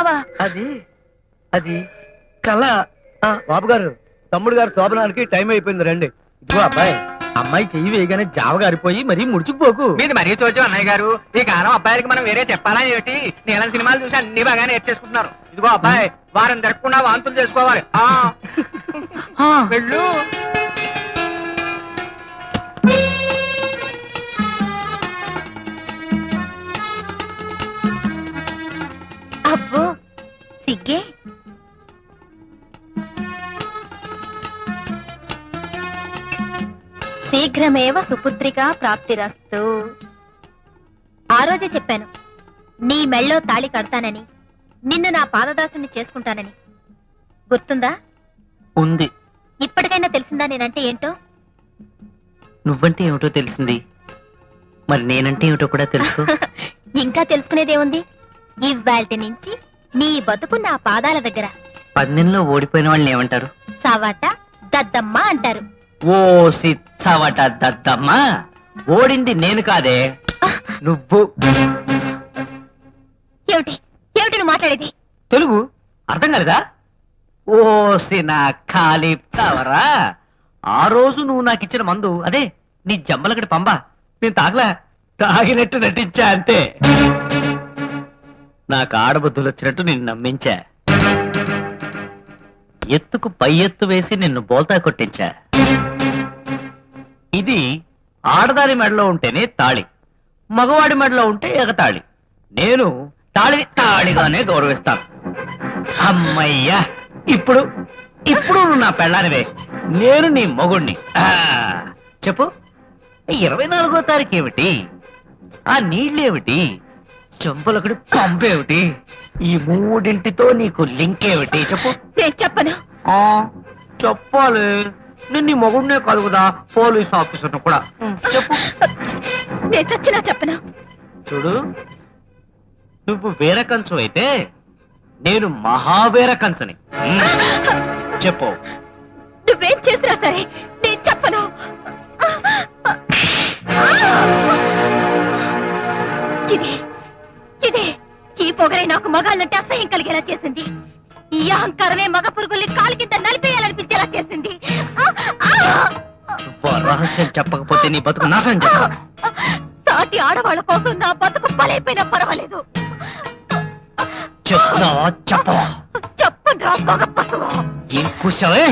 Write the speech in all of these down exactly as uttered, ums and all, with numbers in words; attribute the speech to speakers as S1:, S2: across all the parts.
S1: బావా?
S2: అది అది కళ. బాబు గారు, తమ్ముడు గారు శోభనానికి టైం అయిపోయింది, రండి. ఇదిగో అబ్బాయి, అమ్మాయి చెయ్యి వేయగానే జావ గారిపోయి మరీ ముడుచుకుపోకు.
S3: మీది మరీ చూచు అన్నయ్య గారు. ఈ కాలం అబ్బాయిలకి మనం వేరే చెప్పాలా ఏమిటి? నేను సినిమాలు చూసి అన్ని బాగా నేర్చేసుకుంటున్నారు. ఇదిగో అబ్బాయి, వారం తిరగకుండా వాంతులు చేసుకోవాలి. వెళ్ళు.
S1: అబ్బో సిగ్గే. శీఘ్రమేవ సుపుత్రికా ప్రాప్తిరస్తు. ఆ రోజే చెప్పాను నీ మెళ్ళో తాళి కడతానని, నిన్ను నా పాదదాసుని చేసుకుంటానని. గుర్తుందా?
S4: ఉంది.
S1: ఇప్పటికైనా తెలిసిందా నేనంటే ఏంటో?
S4: నువ్వంటే ఏమిటో తెలిసింది, మరి నేనంటే ఏమిటో కూడా తెలుసు.
S1: ఇంకా తెలుసుకునేదేముంది? ఇవాల్టి నుంచి నీ బతుకు నా పాదాల దగ్గర.
S4: పందెంలో ఓడిపోయిన వాళ్ళని ఏమంటారు?
S1: సావాట దద్దమ్మ అంటారు.
S4: ఓ సిచ్చవట దద్దమ్మ, ఓడింది నేను కాదే, నువ్వు.
S1: ఏమిటి ఏమిటి నువ్వు మాట్లాడేది?
S4: తెలుగు అర్థం కాలేదా? ఓసి నా ఖాళీ కవరా, ఆ రోజు నువ్వు నాకు ఇచ్చిన మందు, అదే నీ జమ్మలకడి పంబ, నేను తాగలా, తాగినట్టు నటించా అంతే. నాకు ఆడబుద్ధులు వచ్చినట్టు నిన్ను నమ్మించా, ఎత్తుకు పై ఎత్తు వేసి నిన్ను బోల్తా కొట్టించా. ఇది ఆడదాని మెడలో ఉంటేనే తాళి, మగవాడి మెడలో ఉంటే ఎగతాళి. నేను తాళిని తాళిగానే గౌరవిస్తాను. అమ్మయ్యా, ఇప్పుడు ఇప్పుడు నువ్వు నా పెళ్ళానివే, నేను నీ మొగుణ్ణి. చెప్పు, ఇరవై నాలుగో తారీఖు ఏమిటి? ఆ నీళ్ళేమిటి? చెంపలకడి పంపేమిటి? ఈ మూడింటితో నీకు లింక్ ఏమిటి? చెప్పు.
S1: నేను చెప్పను.
S4: చెప్పాలి, నేను నీ మొగుడినే కాదు కదా, పోలీస్ ఆఫీసర్ను కూడా. చెప్పు.
S1: నేను చచ్చినా చెప్పను.
S4: చూడు, నువ్వు వేర కంచు అయితే నేను మహావేర కంచని. చెప్పు.
S1: నువ్వేం చేసినా సరే నేను చెప్పను. ఇదే ఇదే ఈ పొగరే నాకు మగాళ్ళంటే అసహ్యం కలిగేలా చేసింది. ఈ అహంకారమే మగ పురుగుల్ని కాలు కింద నలిపేయాలనిపించేలా చేసింది.
S4: రహస్యం చెప్పకపోతే నీ బతుకు నాశనం చేస్తాను.
S1: సాటి ఆడవాళ్ళ కోసం నా బతుకు బలైపోయినా పర్వాలేదు.
S4: చెప్తావా? చెప్పవా?
S1: చెప్పండి రా మగ పశువు.
S4: ఏం కూర్చోవే?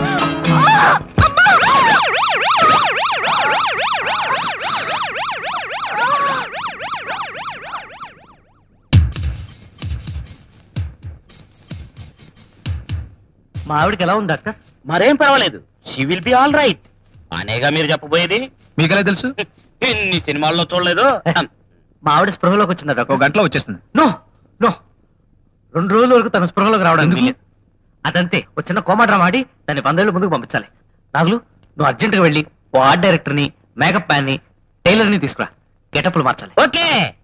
S4: మా ఆవిడకి ఎలా ఉంది అక్క?
S5: మరేం పర్వాలేదు, she will be all right. అనేగా మీరు చెప్పబోయేది.
S2: మీకెలా తెలుసు?
S5: ఎన్ని సినిమాల్లో చూడలేదు.
S4: మా ఆవిడ స్పృహలోకి వచ్చిందట,
S2: ఒక గంటలో వచ్చేస్తుంది.
S4: నో నో, రెండు రోజుల వరకు తన స్పృహలోకి రావడానికి అదంతే. ఒక చిన్న కోమా డ్రామా ఆడి దాన్ని వందేళ్ళు ముందుకు పంపించాలి. నాగులు, నువ్వు అర్జెంట్ గా వెళ్ళి ఓ ఆర్ట్ డైరెక్టర్ ని, మేకప్ మ్యాన్ ని, టైలర్ ని తీసుకురా, గెటప్లు మార్చాలి.
S5: ఓకే.